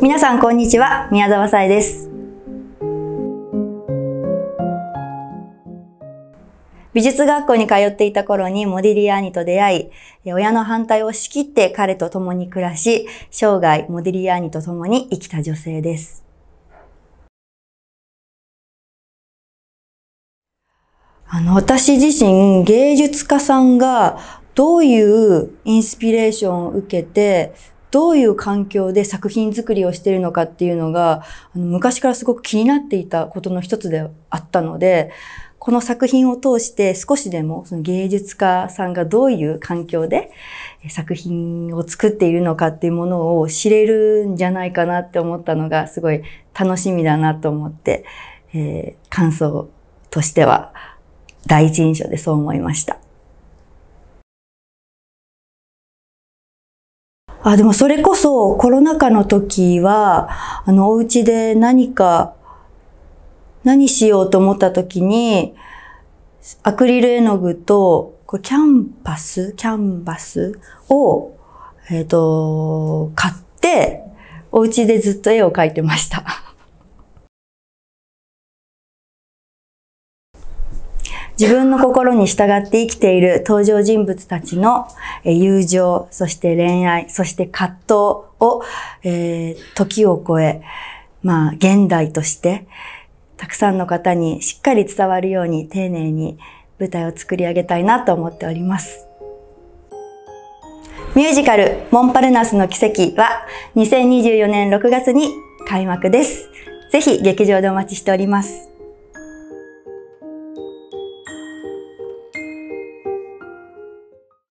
皆さんこんにちは、宮沢さえです。美術学校に通っていた頃にモディリアーニと出会い、親の反対を押し切って彼と共に暮らし、生涯モディリアーニと共に生きた女性です。私自身、芸術家さんがどういうインスピレーションを受けて、どういう環境で作品作りをしているのかっていうのが、昔からすごく気になっていたことの一つであったので、この作品を通して少しでもその芸術家さんがどういう環境で作品を作っているのかっていうものを知れるんじゃないかなって思ったのがすごい楽しみだなと思って、感想としては第一印象でそう思いました。でもそれこそコロナ禍の時は、お家で何しようと思った時に、アクリル絵の具と、キャンバスを、買って、お家でずっと絵を描いてました。自分の心に従って生きている登場人物たちの友情、そして恋愛、そして葛藤を、時を超え、現代として、たくさんの方にしっかり伝わるように丁寧に舞台を作り上げたいなと思っております。ミュージカルモンパルナスの奇跡は2024年6月に開幕です。ぜひ劇場でお待ちしております。